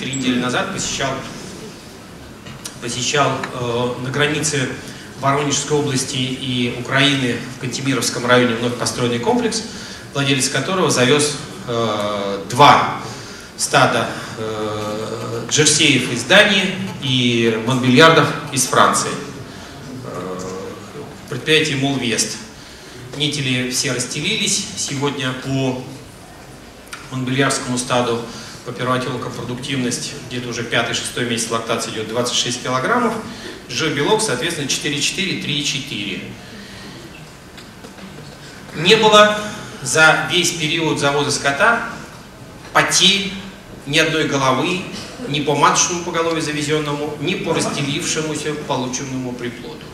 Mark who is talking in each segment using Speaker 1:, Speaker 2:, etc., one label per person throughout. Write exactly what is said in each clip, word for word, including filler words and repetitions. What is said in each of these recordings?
Speaker 1: Три недели назад посещал, посещал э, на границе Воронежской области и Украины в Кантемировском районе вновь построенный комплекс, владелец которого завез э, два стада э, джерсеев из Дании и монбельярдов из Франции. Э, предприятие Молвест. Нители все расстелились сегодня по монбельярскому стаду. По первотелкам продуктивность где-то уже пятый-шестой месяц лактации идет двадцать шесть килограммов. Жир-белок, соответственно, четыре и четыре, три и четыре. Не было за весь период завоза скота потерь ни одной головы, ни по маточному поголовью завезенному, ни по разделившемуся полученному приплоду.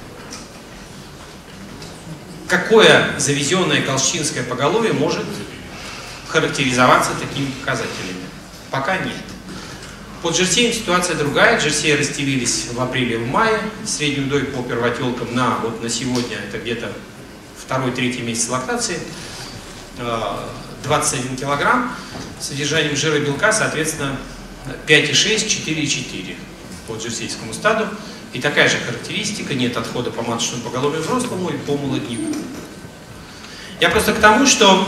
Speaker 1: Какое завезенное галштинское поголовье может характеризоваться такими показателями? Пока нет. Под джерсеем ситуация другая. Джерсеи расстелились в апреле и в мае. Средний удой по первотелкам на, вот на сегодня это где-то второй-третий месяц лактации. двадцать один килограмм. С содержанием жира белка, соответственно, пять и шесть, четыре и четыре по джерсейскому стаду. И такая же характеристика. Нет отхода по маточному поголовью взрослому и по молодняку. Я просто к тому, что,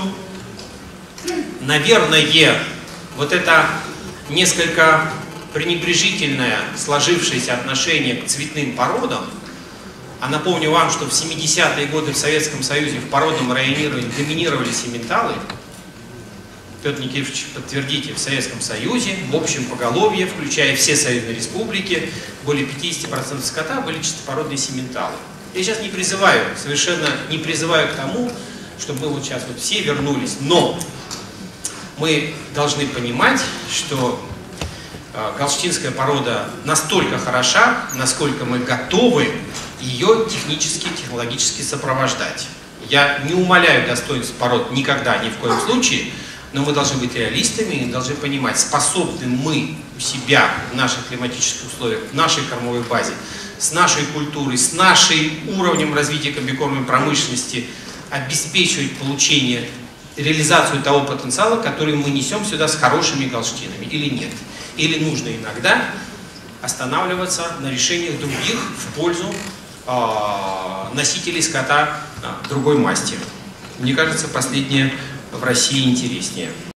Speaker 1: наверное, вот это несколько пренебрежительное сложившееся отношение к цветным породам, а напомню вам, что в семидесятые годы в Советском Союзе в породном районировании доминировали симменталы. Петр Никифорович, подтвердите, в Советском Союзе в общем поголовье, включая все союзные республики, более пятидесяти процентов скота были чистопородные симменталы. Я сейчас не призываю, совершенно не призываю к тому, чтобы мы вот сейчас вот все вернулись, но мы должны понимать, что э, галштинская порода настолько хороша, насколько мы готовы ее технически, технологически сопровождать. Я не умаляю достоинств пород никогда, ни в коем случае, но мы должны быть реалистами и должны понимать, способны мы у себя в наших климатических условиях, в нашей кормовой базе, с нашей культурой, с нашим уровнем развития комбикормовой промышленности обеспечивать получение, реализацию того потенциала, который мы несем сюда с хорошими галштинами, или нет. Или нужно иногда останавливаться на решениях других в пользу э, носителей скота э, другой масти. Мне кажется, последнее в России интереснее.